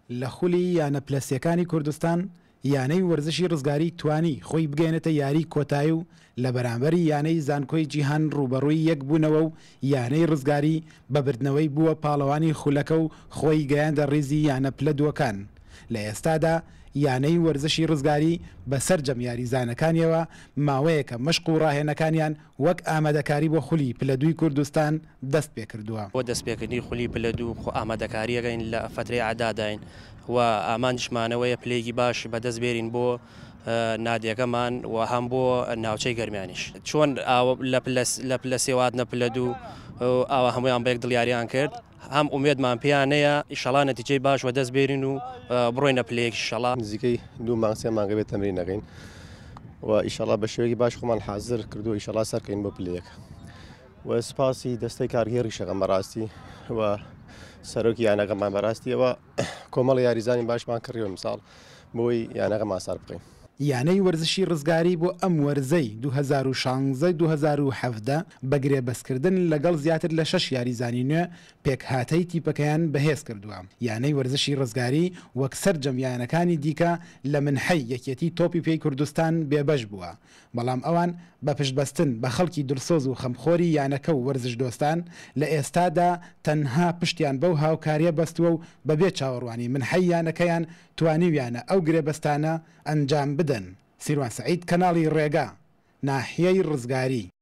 لە خولی یانە پلەسیەکانی کوردستان یانەی وەرزشی ڕزگاری توانی خۆی بگەێنێتە یاری کۆتایی و لە بەرامبەری یانەی زانکۆی جیهان ڕوبەڕووی یەک بوونەوە و یانەی ڕزگاری بەبردنەوەی بووە پاڵەوانی خولەکە و خۆی گەیاندە ڕێزی یانە پلە دووەکان. لە ئێستادا یانەی وەرزشی ڕزگاری بەسەر جەم یاریزانەکانیەوە ماوەیەکە مەشق و ڕاهێنەکانیان وەک ئامادەکاری بۆ خولی پلە دووی کوردستان دەست پێ کردووە. بۆ دەستپێکردنی خولی پلە دوو ئامادەکاریەکەین لە فترەی عەداداین و ئامانجمانەوەیە پلێکی باش بەدەست بێرین بۆ نادیەکەمان و هەم بۆ ناوچەی گەرمیانیش. چۆن لە پلە سێواتنە پلە دوو ئاوا هەمویان بەیەک دڵیاریان کرد، هەم ئومێدمان پێیانەیە ئیشەڵا نەتیجەی باش و دەست بێرین و بڕۆینە پلەیەکی شەڵا. نزیکەی 2 مانگ 3 مانگە بێت تەمرین نەکەین و ئیشەڵا بە شێوەیەکی باش خۆمان حازر کردو ئیشەڵا سەرکەین بۆ پلەیەک و سپاسی دەستەی کارگێڕی شەقەم بەڕاستی و سەرۆکی یانەکەمان بەڕاستیەوە کۆمەڵی یاریزانی باشمان کڕیەوە مثاڵ بۆی یانەکەمان سەر بکەین. یانەی وەرزشی ڕزگاری بۆ ئەم وەرزەی 2016-2017 بەگرێ بەسکردن لەگەڵ زیاتر لە 6 یاریزانی نوێ پێکهاتەی تیپەکەیان بەهێز کردووە. یانەی وەرزشی ڕزگاری وەک سەرجەم یانەکانی دیکە لە منحەی یەکێتی تۆپی پێی کوردستان بێبەش بووە، بەڵام ئەوان بە پشتبەستن بە خەڵکی درسۆز و خەمخۆری یانەکە و وەرزش دۆستان لە ئێستادا تەنها پشتیان بەو هاوکاریە بەستووە و بەبێ چاوەڕوانی منحەی یانەکەیان توانیویانە ئەو گرێبەستانە ئەنجام بدەن. سیروان سەعید، کەناڵی ڕێگا، ناحیەی ڕزگاری.